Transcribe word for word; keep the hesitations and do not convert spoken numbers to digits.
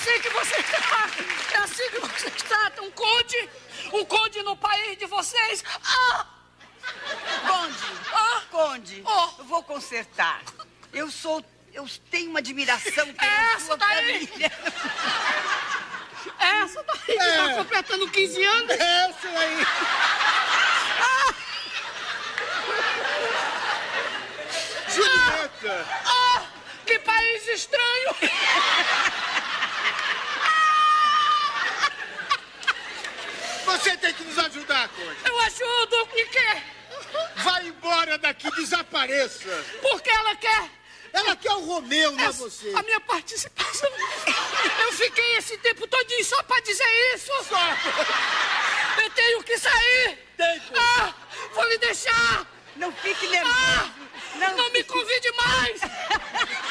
assim que você está. É assim que você está. Um conde. Um conde no país de vocês. Ah! Conde. Ah! Conde. Oh. Eu vou consertar. Eu sou... Eu tenho uma admiração pela Essa sua daí. família. Essa daí que É. tá completando quinze anos. É, isso aí. Ah! Julieta. Ah! Que país estranho. Você tem que nos ajudar, Conde. Eu ajudo. E quê? Vai embora daqui, desapareça. Porque ela quer. Ela quer o Romeu, não é Essa- você. A minha participação. Eu fiquei esse tempo todinho só pra dizer isso. Só. Eu tenho que sair. Tem, Conde. Ah! Vou me deixar. Não fique nervoso. Ah! Não me fique- convide mais.